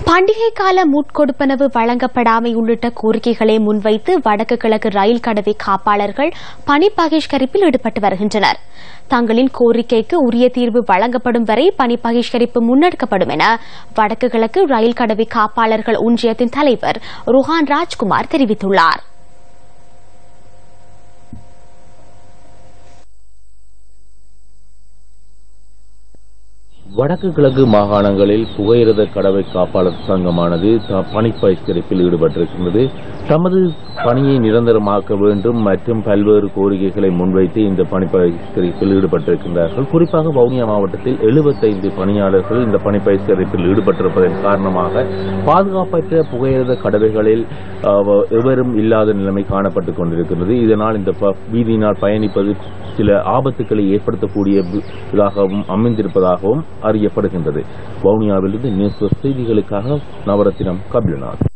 பண்டிகை கால முட்கொடுப்பனவு வழங்கப்படாமை உள்ளிட்ட கோரிக்கைகளை முன்வைத்து வடக்கு கிழக்கு ரயில் கடவை காப்பாளர்கள் பணி பகிஷ்கரிப்பில் ஈடுபட்டு வருகின்றனர். தங்களின் கோரிக்கைக்கு உரிய தீர்வு வழங்கப்படும் வரை பணி பகிஷ்கரிப்பு முன்னெடுக்கப்படும் என வடக்கு கிழக்கு ரயில் கடவை காப்பாளர்கள் ஒன்றியத்தின் தலைவர் ருஹான் ராஜ்குமார் தெரிவித்துள்ளார். வடக்கு கிழக்கு மாகாணங்களில் புகையிரத கடவை காப்பாளர் சங்கமானது பணி பகிஷ்கரிப்பில் ஈடுபட்டிருக்கின்றது. தமது பணியை நிரந்தரமாக்க வேண்டும் மற்றும் பல்வேறு கோரிக்கைகளை முன்வைத்து இந்த பணி பகிஷ்கரிப்பில் ஈடுபட்டிருக்கின்றார்கள். குறிப்பாக வவுனியா மாவட்டத்தில் 75 பணியாளர்கள் இந்த பணி பகிஷ்கரிப்பில் ஈடுபட்டிருப்பதன் காரணமாக பாதுகாப்பற்ற புகையிரத கடவைகளில் எவரும் இல்லாத நிலைமை காணப்பட்டுக் கொண்டிருக்கின்றது. இதனால் இந்த வீதியினால் பயணிப்பது சில ஆபத்துக்களை ஏற்படுத்தக்கூடியதாகவும் அமைந்திருப்பதாகவும் அறியப்படுகின்றது. வவுனியாவிலிருந்து நியூஸ் செய்திகளுக்காக நவரத்தினம் கபிலநாத்.